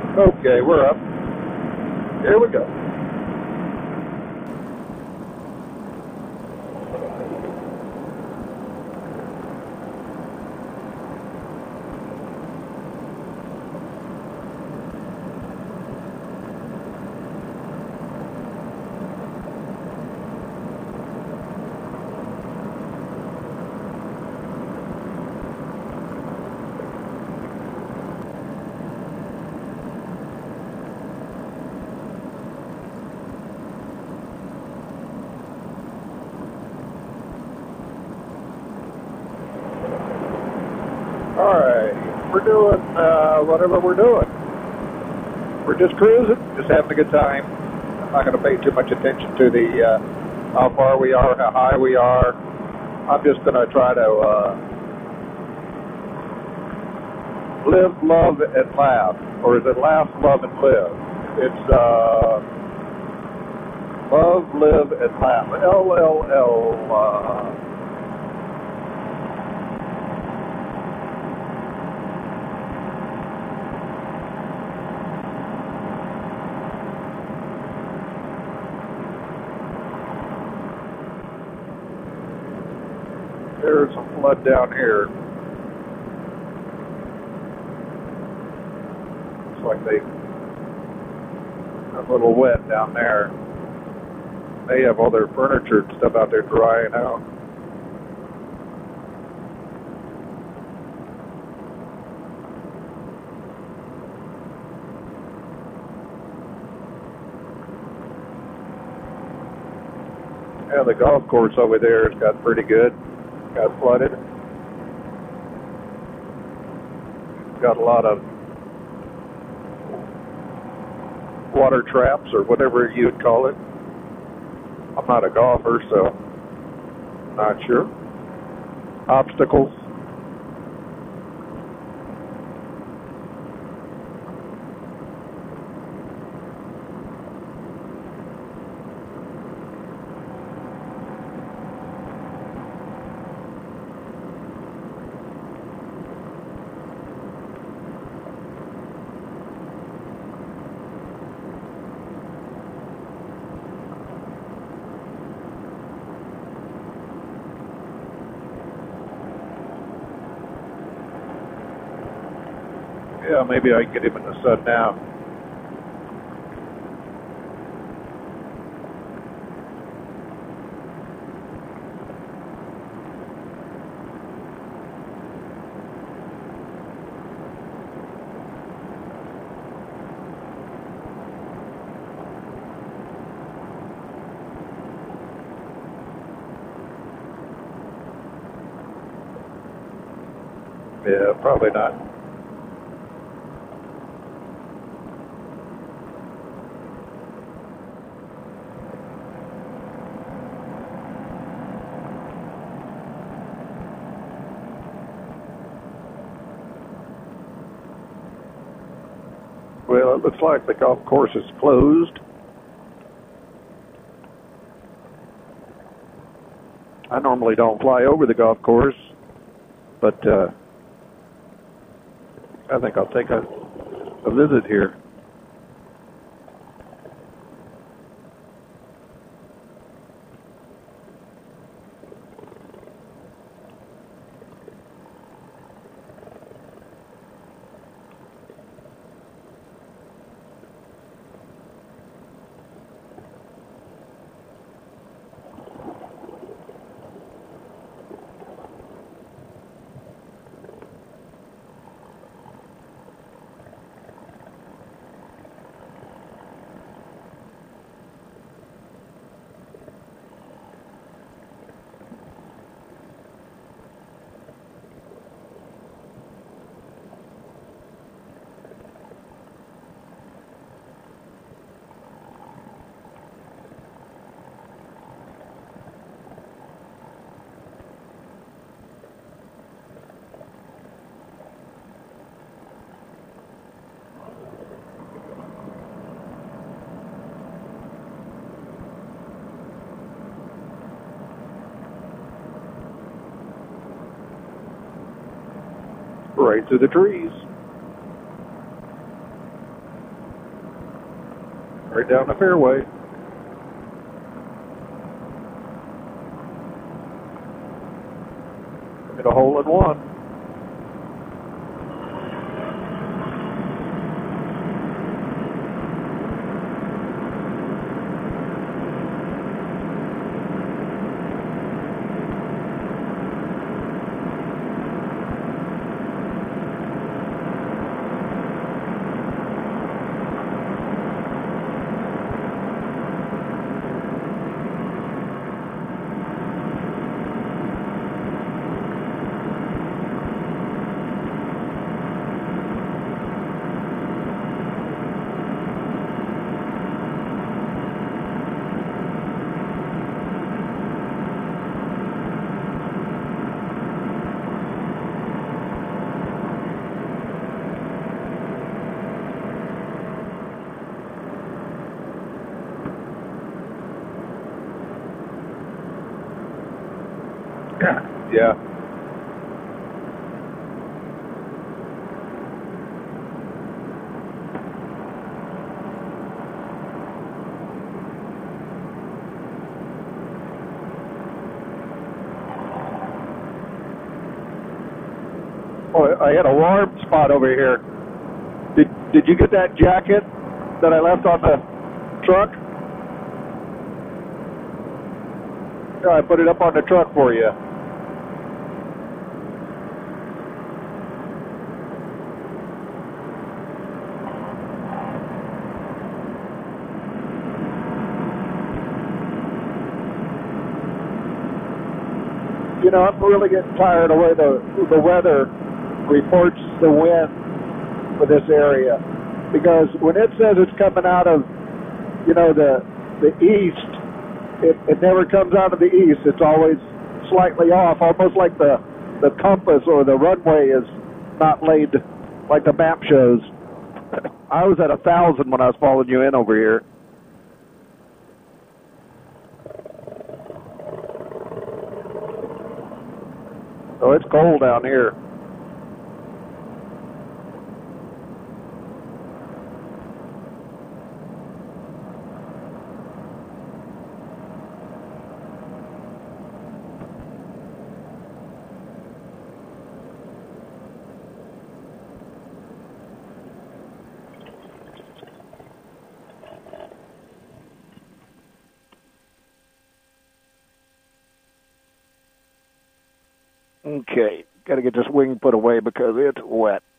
Okay, we're up. Here we go. Alright, we're doing whatever we're doing. We're just cruising, just having a good time. I'm not going to pay too much attention to the how far we are, how high we are. I'm just going to try to live, love, and laugh. Or is it laugh, love, and live? It's love, live, and laugh. LLL. There's some flood down here. Looks like they got a little wet down there. They have all their furniture and stuff out there drying out. Yeah, the golf course over there has got pretty good. Got flooded. Got a lot of water traps or whatever you'd call it. I'm not a golfer, so not sure. Obstacles. Yeah, maybe I can get him in the sun now. Yeah, probably not. Well, it looks like the golf course is closed. I normally don't fly over the golf course, but I think I'll take a visit here. Right through the trees. Right down the fairway. Hit a hole in one. Yeah. Oh, I had a warm spot over here. Did you get that jacket that I left on the truck? Yeah, I put it up on the truck for you. You know, I'm really getting tired of the way the weather reports the wind for this area, because when it says it's coming out of, you know, the east, it never comes out of the east. It's always slightly off, almost like the compass or the runway is not laid like the map shows. I was at 1,000 when I was following you in over here. Oh, it's cold down here. Okay, got to get this wing put away because it's wet.